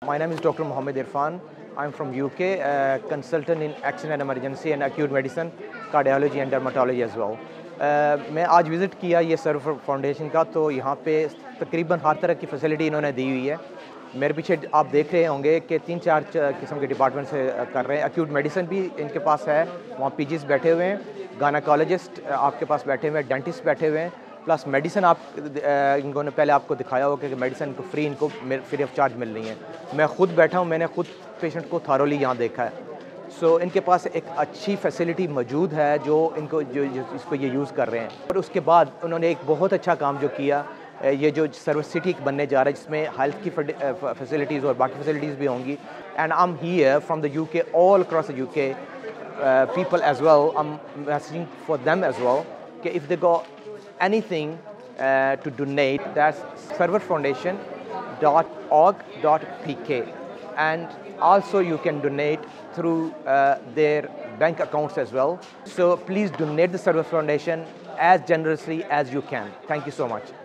My name is Dr. Mohammed Irfan. I'm from UK, consultant in accident and emergency and acute medicine, cardiology and dermatology as well. मैं आज visit किया ये server foundation का, तो यहाँ पे तकरीबन हर तरह की फैसिलिटी इन्होंने दी हुई है। मेरे पीछे आप देख रहे होंगे कि 3-4 किस्म के डिपार्टमेंट से कर रहे हैं। एक्यूट मेडिसिन भी इनके पास है, वहाँ पीजीज बैठे हुए हैं, गायनेकोलॉजिस्ट आपके पास बैठे हुए हैं, डेंटिस्ट बैठे हुए हैं, प्लस मेडिसिन आप इनको ने पहले आपको दिखाया होगा कि मेडिसिन को फ्री ऑफ चार्ज मिल रही है। मैं खुद बैठा हूँ, मैंने खुद पेशेंट को थारोली यहाँ देखा है। सो इनके पास एक अच्छी फैसिलिटी मौजूद है जो इसको ये यूज़ कर रहे हैं। और उसके बाद उन्होंने एक बहुत अच्छा काम जो किया, ये जो सर्विस सिटी बनने जा रहा है जिसमें हेल्थ की फैसिलिटीज़ और बाकी फैसिलिटीज़ भी होंगी। And I'm here from the UK, all across the UK people as well. I'm messaging for them as well कि if they got anything to donate, that's serverfoundation.org.pk, and also you can donate through their bank accounts as well. So please donate the Server Foundation as generously as you can. Thank you so much.